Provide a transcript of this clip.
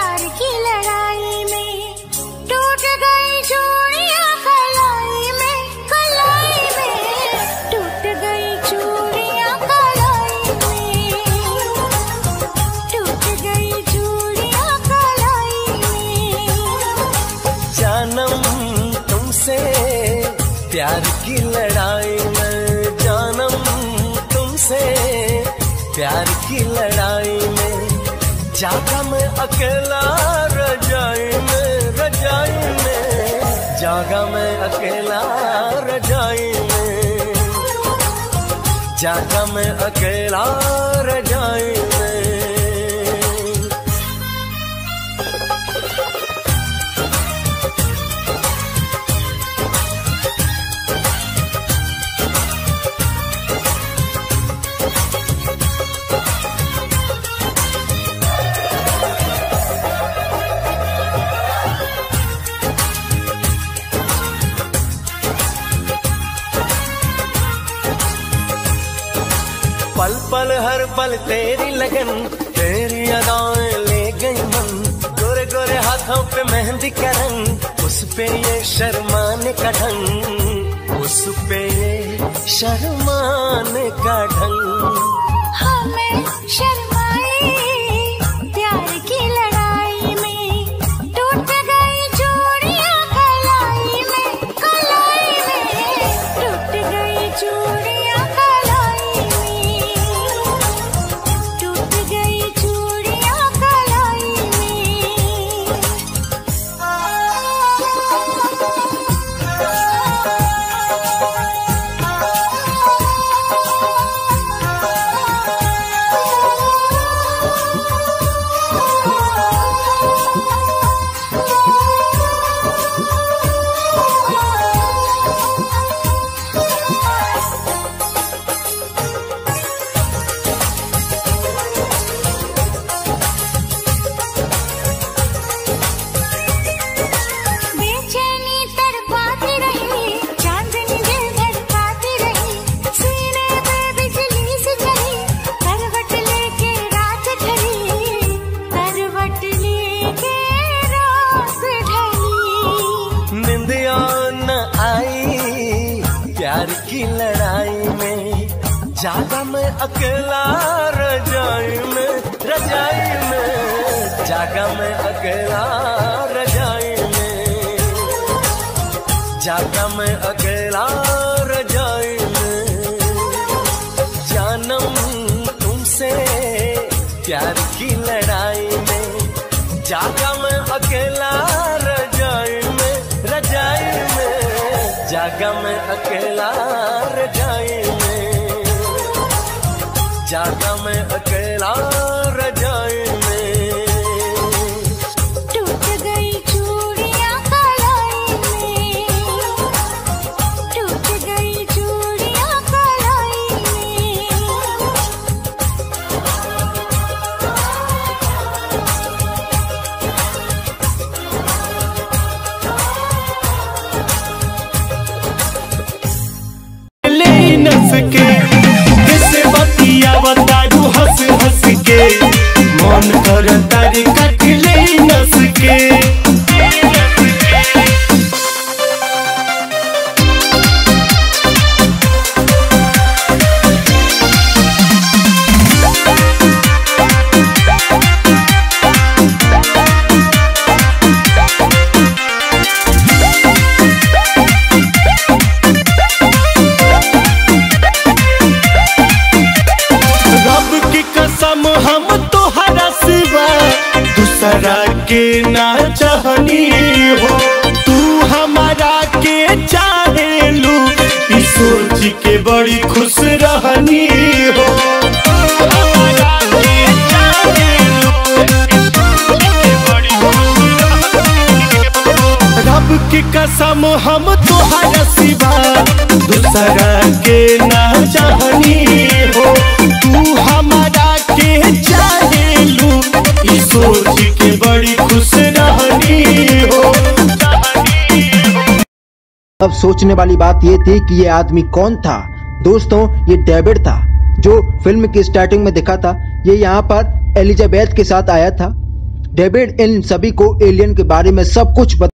प्यार की लड़ाई में टूट गई चूड़ियां कलाई में टूट गई चूड़ियां कलाई में टूट गई चूड़ियां कलाई में। जानम तुमसे प्यार की लड़ाई में, जानम तुमसे प्यार की लड़ाई में, जागा मैं अकेला रजाई में, रजाई में, जागा मैं अकेला रजाई में, जागा मैं अकेला रजाई में। पल पल हर पल तेरी लगन, तेरी अदाएं ले गई मन, गोरे गोरे हाथों पे मेहंदी का रंग, उस पे ये शर्माने का ढंग, उस पे ये शर्माने का ढंग। हमें शर्माए प्यार की लड़ाई में, टूट गई चूड़ियां कलाई में टूट गई चूड़ियां कलाई में, टूट गई चूड़ियां कलाई में। बेचैनी तड़पाती रही, चांदनी दिल धड़काती रही, सीने में बिजली सी चली, करवट लेके रात ढली, करवट लेके रात ढली। निंदिया न आई प्यार की लड़ाई में, जागा मैं अकेला रजाई में, रजाई में, जागा मैं अकेला रजाई में, जागा मैं अकेला रजाई में। जानम तुमसे प्यार की लड़ाई में, जागा मैं अकेला रजाई में, रजाई में, जागा मैं अकेला रजाई में, जागा मैं अकेला रजाई में। टूट गई चूड़ियां कलाई में, टूट गई चूड़ियां कलाई में। ले नस के किसे बतिया बतारू हंस हंस के, मन कर तारी कट ले नस के। रब की कसम हम तोहरा सिवा दूसरा के ना चाहनी हो, तू हमारा के चाहेलू, ई सोच के बड़ी खुश रहनी हो। हमारा के चाहेलू, ई सोच के बड़ी खुश रहनी हो। रब की कसम हम तोहरा सिवा दूसरा के ना चाहनी हो, तू हमारा के चाहेलू, ई सोच के बड़ी खुश रहनी हो। अब सोचने वाली बात ये थी कि ये आदमी कौन था। दोस्तों, ये डेविड था जो फिल्म की स्टार्टिंग में दिखा था। ये यहाँ पर एलिजाबेथ के साथ आया था डेविड इन सभी को एलियन के बारे में सब कुछ